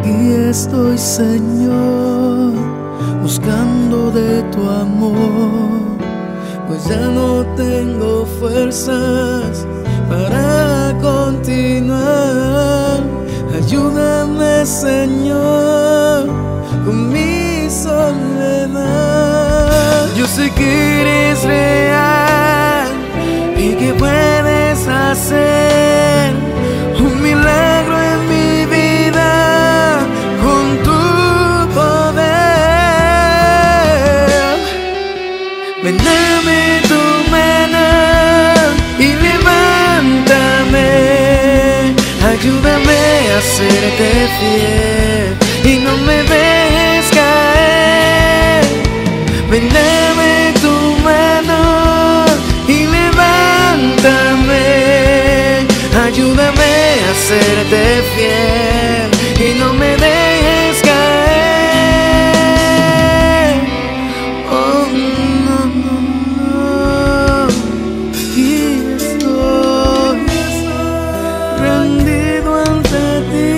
Aquí estoy, Señor, buscando de tu amor, pues ya no tengo fuerzas para continuar. Ayúdame, Señor, con mi soledad. Yo sé que eres real y que puedes hacer un milagro en mi vida con tu poder. Ven, dame tu mano y levántame. Ayúdame a serte fiel y no me dejes caer. Ven, dame tu mano y levántame. Ayúdame a serte fiel y no me dejes caer. Oh, no, no, no. Aquí estoy rendido ante ti.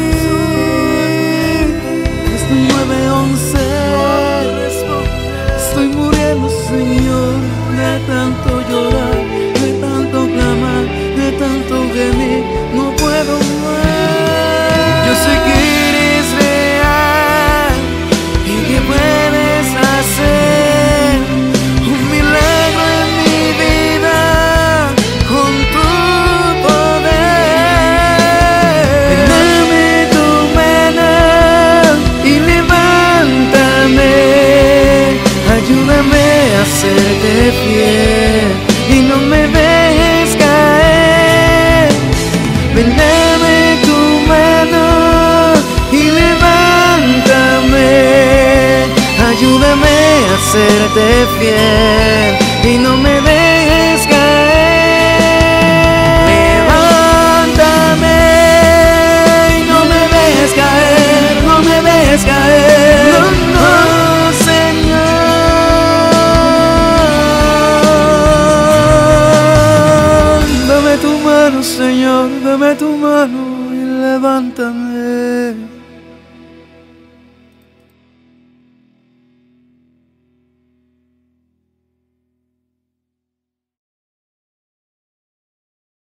Es 9:11. Estoy muriendo, Señor, de tanto llorar, de tanto clamar, de tanto gemir. No puedo más. Yo sé que eres real y que puedes hacer un milagro en mi vida con tu poder. Dame tu mano y levántame. Ayúdame a serte fiel y no me dejes caer. Ven, dame tu mano y levántame. Ayúdame a serte fiel y no me dejes caer. Levántame y no me dejes caer, no me dejes caer. No, no, Señor, dame tu mano y levántame.